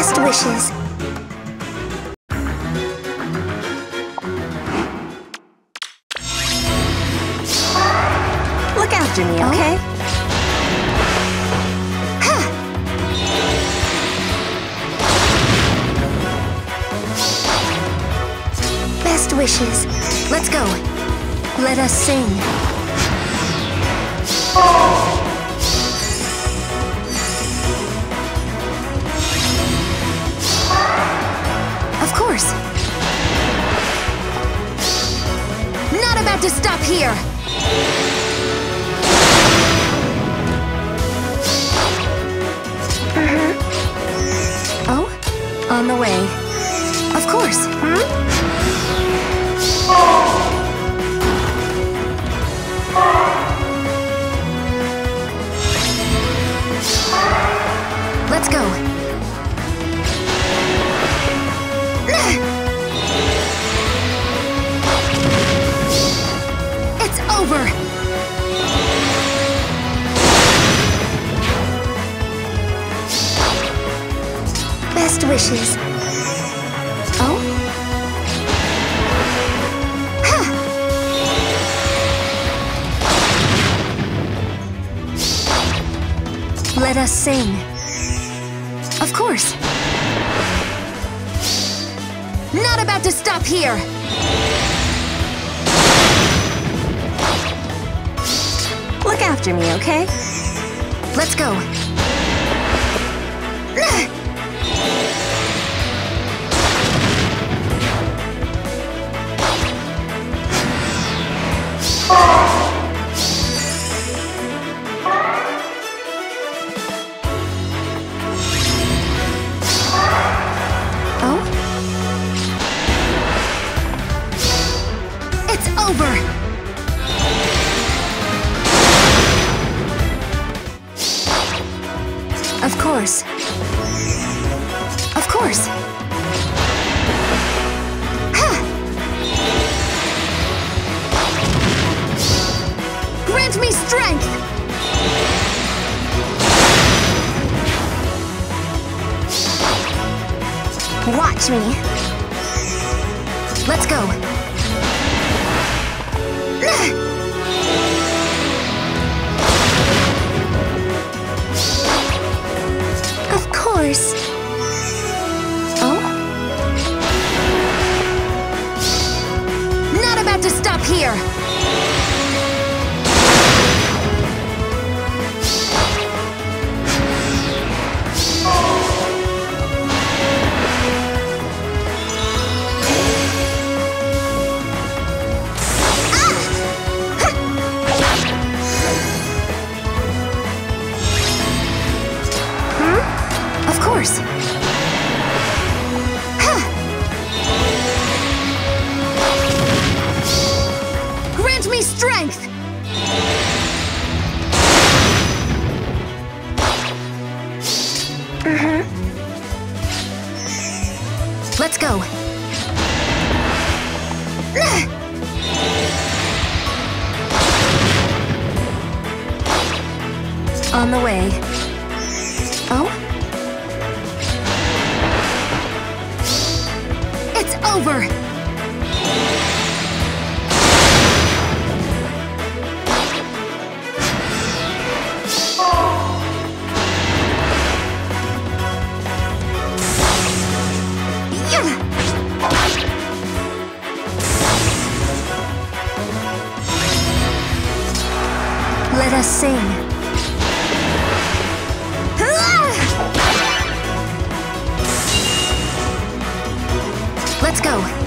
Best wishes. Look after me, okay? Best wishes. Let's go. Let us sing. Of course. Not about to stop here. Oh, on the way. Of course. Let's go. It's over. Best wishes. Oh? Let us sing. Of course. Not about to stop here. Look after me, okay? Let's go. Over! Of course. Of course. Grant me strength! Watch me. Let's go. Of course. Oh? Not about to stop here. Of course. Grant me strength! Let's go. On the way. Oh? It's over! Let us sing. Let's go.